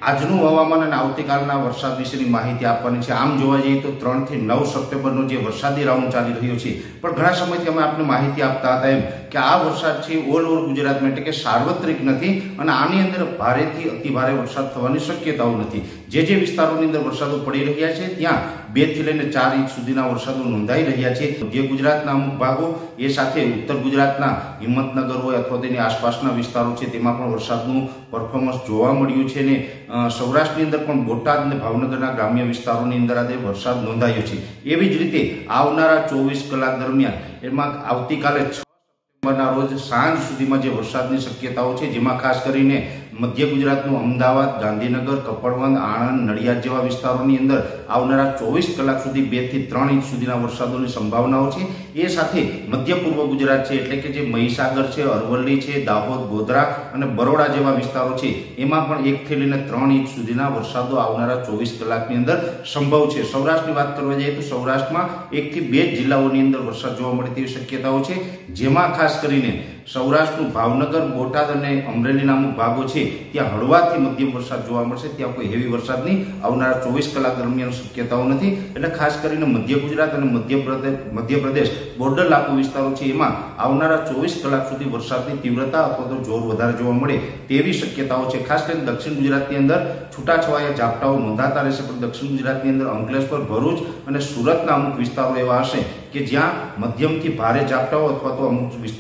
આજનું હવામાન અને આવતીકાલના વરસાદ વિશેની માહિતી આપવાની છે। આમ જોવા જઈએ તો 3 થી 9 સપ્ટેમ્બરનો જે વરસાદી રાઉન્ડ ચાલી રહ્યો છે, પણ ઘણા સમયથી અમે આપને માહિતી આપતા હતા એમ કે આ વરસાદ છે ઓલ ઓવર ગુજરાતમાં, એટલે કે સાર્વત્રિક નથી અને આની અંદર ભારેથી અતિ ભારે વરસાદ થવાની શક્યતાઓ નથી। જે વિસ્તારોની અંદર વરસાદો પડી રહ્યા છે ત્યાં 2 થી લઈને 4 ઇંચ સુધીના વરસાદો નોંધાઈ રહ્યા છે। મધ્ય ગુજરાતના અમુક ભાગો એ સાથે ઉત્તર ગુજરાતના હિંમતનગર હોય અથવા તેની આસપાસના વિસ્તારો છે તેમાં પણ વરસાદનું પરફોર્મન્સ જોવા મળ્યું છે ને સૌરાષ્ટ્રની અંદર પણ બોટાદ અને ભાવનગરના ગ્રામ્ય વિસ્તારોની અંદર આજે વરસાદ નોંધાયો છે। એવી જ રીતે આવનારા 24 કલાક દરમિયાન એમાં આવતીકાલે 6 સપ્ટેમ્બરના રોજ સાંજ સુધીમાં જે વરસાદની શક્યતાઓ છે, જેમાં ખાસ કરીને મધ્ય ગુજરાતનું અમદાવાદ, ગાંધીનગર, કપડવંજ, આણંદ, નડિયાદ જેવા વિસ્તારોની અંદર આવનારા 24 કલાક સુધી 2 થી 3 ઇંચ સુધીના વરસાદોની સંભાવનાઓ છે। એ સાથે મધ્ય પૂર્વ ગુજરાત છે, એટલે કે જે મહીસાગર છે, અરવલ્લી છે, દાહોદ, ગોધરા અને બરોડા જેવા વિસ્તારો છે એમાં પણ 1 થી લઈને 3 ઇંચ સુધીના વરસાદો આવનારા 24 કલાકની અંદર સંભવ છે। સૌરાષ્ટ્રની વાત કરવા જઈએ તો સૌરાષ્ટ્રમાં 1 થી 2 જિલ્લાઓની અંદર વરસાદ જોવા મળે તેવી શક્યતાઓ છે, જેમાં ખાસ કરીને સૌરાષ્ટ્રનું ભાવનગર, બોટાદ અને અમરેલીના અમુક ભાગો છે ત્યાં હળવાથી મધ્યમ વરસાદ જોવા મળશે। ત્યાં કોઈ હેવી વરસાદની આવનારા 24 કલાક દરમિયાન શક્યતાઓ નથી। એટલે ખાસ કરીને મધ્ય ગુજરાત અને મધ્યપ્રદેશ બોર્ડર લાગુ વિસ્તારો છે એમાં આવનારા 24 કલાક સુધી વરસાદની તીવ્રતા અથવા તો જોર વધારે જોવા મળે તેવી શક્યતાઓ છે। ખાસ કરીને દક્ષિણ ગુજરાતની અંદર છૂટાછવાયા ઝાપટાઓ નોંધાતા રહેશે, પણ દક્ષિણ ગુજરાતની અંદર અંકલેશ્વર, ભરૂચ અને સુરતના અમુક વિસ્તારો એવા હશે કે જ્યાં મધ્યમથી ભારે ઝાપટાઓ અથવા તો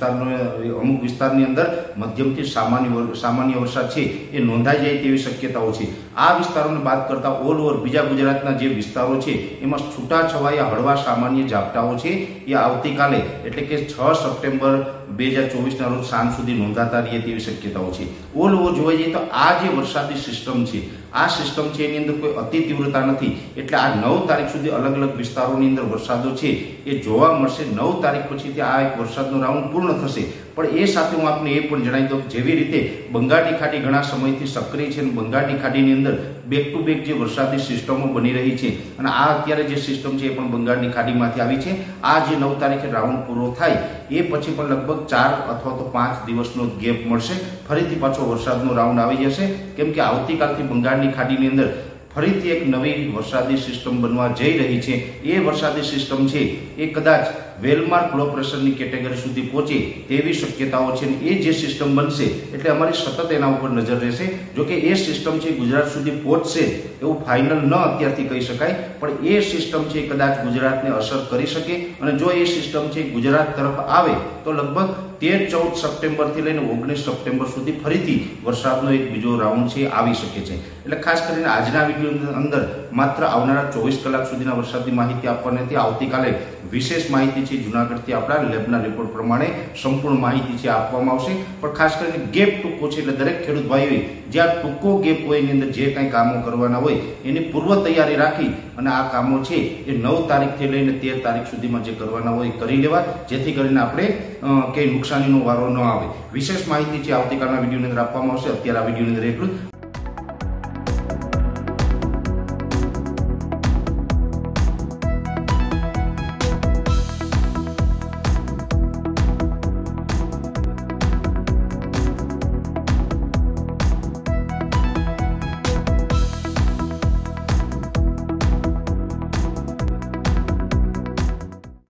અમુક વિસ્તારની અંદર મધ્યમથી સામાન્ય વરસાદ છે એ નોંધાઈ જાય તેવી શક્યતાઓ છે। આ વિસ્તારોને બાદ કરતા ઓલ ઓવર બીજા ગુજરાતના જે વિસ્તારો છે એમાં છૂટાછવાયા હળવા સામાન્ય ઝાપટાઓ છે એ આવતીકાલે એટલે કે 6 સપ્ટેમ્બર 2024ના રોજ સાંજ સુધી નોંધાતા રહે તેવી શક્યતાઓ છે। ઓલ ઓવર જોવા જઈએ તો આ જે વરસાદી સિસ્ટમ છે, આ સિસ્ટમ છે એની અંદર કોઈ અતિ તીવ્રતા નથી, એટલે આ 9 તારીખ સુધી અલગ અલગ વિસ્તારોની અંદર વરસાદો છે એ જોવા મળશે। 9 તારીખ પછીથી આ એક વરસાદનો રાઉન્ડ પૂર્ણ થશે। પણ એ સાથે હું આપને એ પણ જણાવી દઉં, જેવી રીતે બંગાળની ખાડી ઘણા સમયથી સક્રિય છે અને બંગાળની ખાડીની અંદર બેક ટુ બેક જે વરસાદી સિસ્ટમો બની રહી છે અને આ અત્યારે જે સિસ્ટમ છે એ પણ બંગાળની ખાડીમાંથી આવી છે। આ જે 9 તારીખે રાઉન્ડ પૂરો થાય એ પછી પણ લગભગ 4 અથવા તો 5 દિવસનો ગેપ મળશે, ફરીથી પાછો વરસાદનો રાઉન્ડ આવી જશે, કેમ કે આવતીકાલથી બંગાળની ખાડીની અંદર ફરીથી એક નવી વરસાદી સિસ્ટમ બનવા જઈ રહી છે। એ વરસાદી સિસ્ટમ છે એ કદાચ વેલમાર્ક લો પ્રેશરની કેટેગરી સુધી પહોંચે તેવી શક્યતાઓ છે। એ જે સિસ્ટમ બનશે એટલે અમારી સતત એના ઉપર નજર રહેશે। જો કે એ સિસ્ટમ છે ગુજરાત સુધી પહોંચશે એવું ફાઇનલ ન અત્યારથી કહી શકાય, પણ એ સિસ્ટમ છે કદાચ ગુજરાતને અસર કરી શકે અને જો એ સિસ્ટમ છે ગુજરાત તરફ આવે તો લગભગ 13-14 સપ્ટેમ્બરથી લઈને 19 સપ્ટેમ્બર સુધી ફરીથી વરસાદનો એક બીજો રાઉન્ડ છે આવી શકે છે। એટલે ખાસ કરીને આજના વિડીયોની અંદર માત્ર આવનારા 24 કલાક સુધીના વરસાદની માહિતી આપવાની હતી। આવતીકાલે વિશેષ માહિતી છે જૂનાગઢથી આપણા લેબના રિપોર્ટ પ્રમાણે સંપૂર્ણ માહિતી છે આપવામાં આવશે। પણ ખાસ કરીને ગેપ ટૂંકો છે, એટલે દરેક ખેડૂત ભાઈઓએ જ્યાં ટૂંકો ગેપ હોય એની અંદર જે કંઈ કામો કરવાના હોય એની પૂર્વ તૈયારી રાખી અને આ કામો છે એ 9 તારીખથી લઈને 13 તારીખ સુધીમાં જે કરવાના હોય એ કરી લેવા, જેથી કરીને આપણે કંઈ નુકસાનીનો વારો ન આવે। વિશેષ માહિતી છે આવતીકાલના વિડીયોની અંદર આપવામાં આવશે। અત્યારે આ વિડીયોની અંદર એટલું જ।